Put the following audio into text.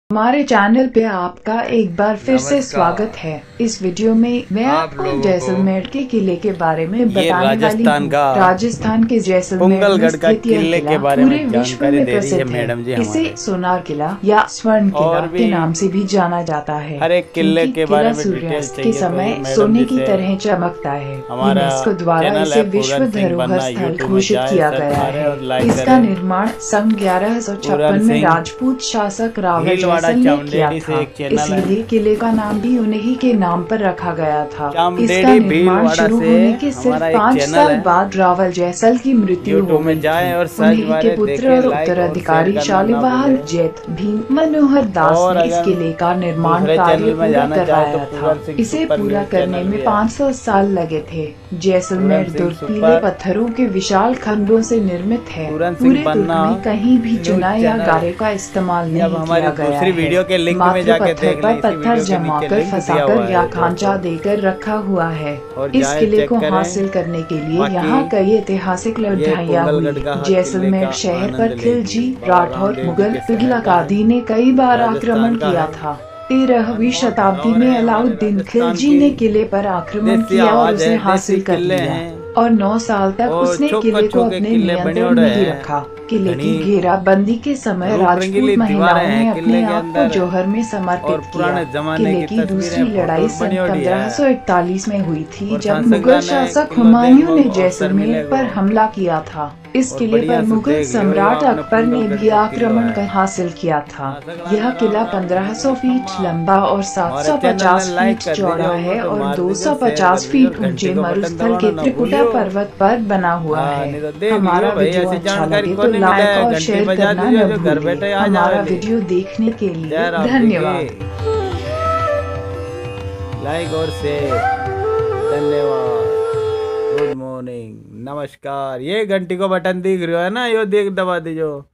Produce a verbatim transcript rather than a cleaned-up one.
हमारे चैनल पे आपका एक बार फिर से स्वागत है। इस वीडियो में मैं आपको जैसलमेर के किले के बारे में बताने वाली हूँ। राजस्थान के जैसलमेर में स्थित यह किला पूरे विश्व में प्रसिद्ध है। इसे सोनार किला या स्वर्ण किला के नाम से भी जाना जाता है। हर एक किले के बारे में सूर्यास्त के समय सोने की तरह चमकता है। यूनेस्को द्वारा इसे विश्व धरोहर स्थल घोषित किया गया है। इसका निर्माण सन ग्यारह सौ छप्पन में राजपूत शासक रावल ने किया था। इसीलिए किले का नाम भी उन्हीं के नाम पर रखा गया था। इसका निर्माण शुरू होने के सिर्फ पाँच साल बाद रावल जैसल की मृत्यु हो गई थी। उन्हीं के पुत्र और उत्तराधिकारी शालिवाहन जैत भीम मनोहर दास ने इस किले का निर्माण कार्य पूरा करवाया था। इसे पूरा करने में पाँच सौ साल लगे थे। जैसलमेर दुर्ग पीले पत्थरों के विशाल खंडों से निर्मित है। पूरे दुर्ग में कहीं भी चुनाई या गारे का इस्तेमाल नहीं किया गया है। वीडियो के लिंक में जाके देख लें। पत्थर जमाकर फंसाकर या खांचा देकर रखा हुआ है। इस किले को हासिल करने के लिए यहाँ कई ऐतिहासिक लड़ाइयाँ हुई। जैसलमेर शहर पर खिलजी, राठौर, मुगल, तुगलक आदि ने कई बार आक्रमण किया था। तेरहवीं शताब्दी में अलाउद्दीन खिलजी ने किले पर आक्रमण किया और उसे हासिल कर लिया और नौ साल तक उसने किले को अपने नियंत्रण में ही रखा। किले की घेराबंदी के समय राजपूत महिलाओं ने अपने आप को जौहर में समर्पित किया। किले की दूसरी लड़ाई सन पंद्रह सौ इकतालीस में हुई थी, जब मुगल शासक हुमायूं ने जैसलमेर पर हमला किया था। इस किले पर मुगल सम्राट अकबर ने भी आक्रमण कर हासिल किया था। यह किला पंद्रह सौ फीट लंबा और सात सौ पचास फीट चौड़ा है और दो सौ पचास फीट ऊंचे मरुस्थल के त्रिकुटा पर्वत पर बना हुआ है। हमारा वीडियो अच्छा लगे तो लाइक और शेयर करना न भूलें। हमारा वीडियो देखने के लिए धन्यवाद। लाइक और शेयर, धन्यवाद। गुड मॉर्निंग, नमस्कार। ये घंटी को बटन दिख रहा है ना, यो देख दबा दीजो।